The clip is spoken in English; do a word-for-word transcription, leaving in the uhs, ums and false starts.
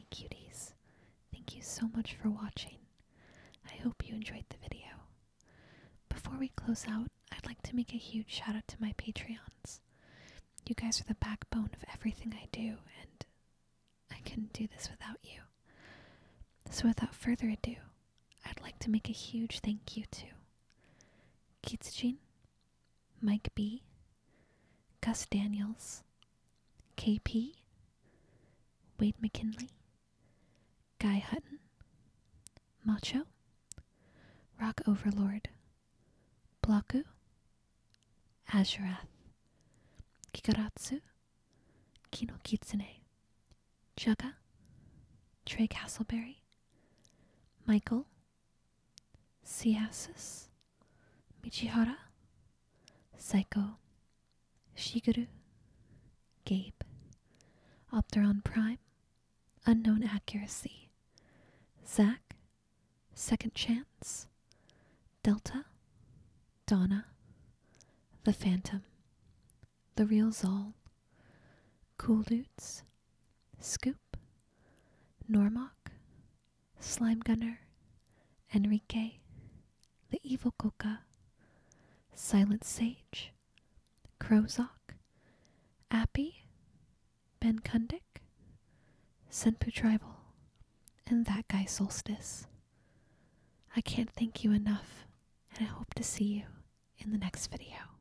cuties. Thank you so much for watching. I hope you enjoyed the video. Before we close out, I'd like to make a huge shout out to my Patreons. You guys are the backbone of everything I do, and I couldn't do this without you. So without further ado, I'd like to make a huge thank you to Kitsujin, Mike B, Gus Daniels, K P, Wade McKinley, Guy Hutton, Macho, Rock Overlord, Blaku, Azurath, Kikaratsu, Kino Kitsune, Jugga, Trey Castleberry, Michael, Siasis, Michihara, Psycho, Shigeru, Gabe, Opteron Prime, Unknown Accuracy, Zach, Second Chance, Delta, Donna, The Phantom, The Real Zol, Cool Dudes, Scoop, Normok, Slime Gunner, Enrique, The Evil Coca, Silent Sage, Krozok, Appy, Ben Kundik, Senpu Tribal, and that guy Solstice. I can't thank you enough, and I hope to see you in the next video.